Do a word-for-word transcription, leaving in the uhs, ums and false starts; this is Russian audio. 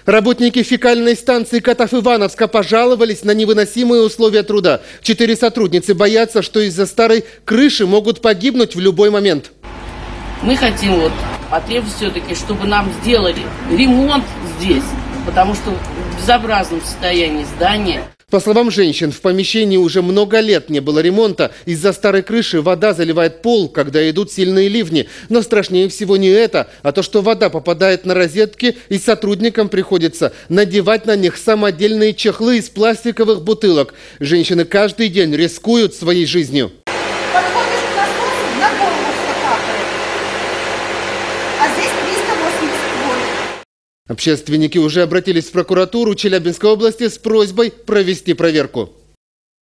Работники фекальной станции Котов-Ивановска пожаловались на невыносимые условия труда. Четыре сотрудницы боятся, что из-за старой крыши могут погибнуть в любой момент. Мы хотим вот потребовать все-таки, чтобы нам сделали ремонт здесь, потому что в безобразном состоянии здания. По словам женщин, в помещении уже много лет не было ремонта. Из-за старой крыши вода заливает пол, когда идут сильные ливни. Но страшнее всего не это, а то, что вода попадает на розетки, и сотрудникам приходится надевать на них самодельные чехлы из пластиковых бутылок. Женщины каждый день рискуют своей жизнью. Подходишь к насосу, на голову капает. А здесь триста восемьдесят вольт. Общественники уже обратились в прокуратуру Челябинской области с просьбой провести проверку.